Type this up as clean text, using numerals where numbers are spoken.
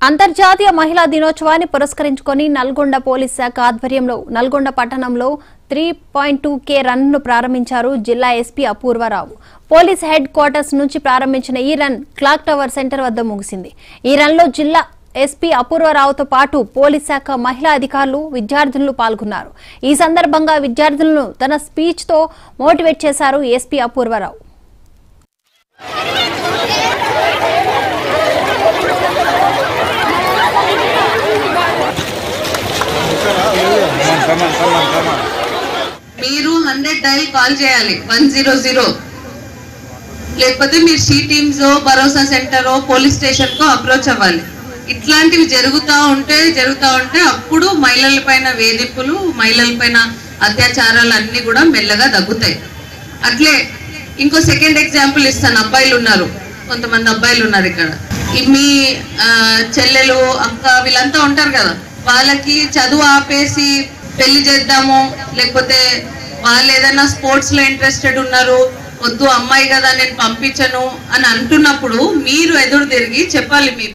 అంతర్జాతీయ మహిళా దినోత్సవాన్ని పురస్కరించుకొని నల్గొండ పోలీస్ శాఖ ఆధ్వర్యంలో నల్గొండ పట్టణంలో 3.2K రన్ను ప్రారంభించారు జిల్లా SP Apoorva Rao. Police headquarters నుంచి ప్రారంభించిన ఈ రన్ క్లాక్ టవర్ సెంటర్ వద్ద ముగిసింది. ఈ రన్లో జిల్లా ఎస్పీ అపూర్వ రావుతో పాటు పోలీస్ శాఖ మహిళా అధికారులు, విద్యార్థులు పాల్గొన్నారు. ఈ సందర్భంగా విద్యార్థులను తన స్పీచ్ తో మోటివేట్ చేశారు ఎస్పీ అపూర్వ రావు. మీరు 100 డైల్ కాల్ చేయాలి 100 లేకపోతే మీరు C teams Bharosa centre police station కో అప్రోచ్ అవ్వాలి. ఇట్లాంటివి జరుగుతూ ఉంటే అప్పుడు మహిళలపైన వేధింపులు, మహిళలపైన అత్యాచారాలు అన్ని కూడా మెల్లగా తగ్గుతాయి. అట్లే ఇంకో సెకండ్ ఎగ్జాంపుల్ ఇస్తాను. అబ్బాయిలు ఉన్నారు, కొంతమంది అబ్బాయిలు ఉన్నారు ఇక్కడ. మీ చెల్లెలు, అక్క వీళ్ళంతా ఉంటారు కదా, వాళ్ళకి చదువు ఆపేసి పెళ్లి చేద్దాము, లేకపోతే వాళ్ళు ఏదైనా స్పోర్ట్స్ లో ఇంట్రెస్టెడ్ ఉన్నారు, వద్దు అమ్మాయి కదా నేను పంపించను అని అంటున్నప్పుడు మీరు ఎదురు తిరిగి చెప్పాలి. మీ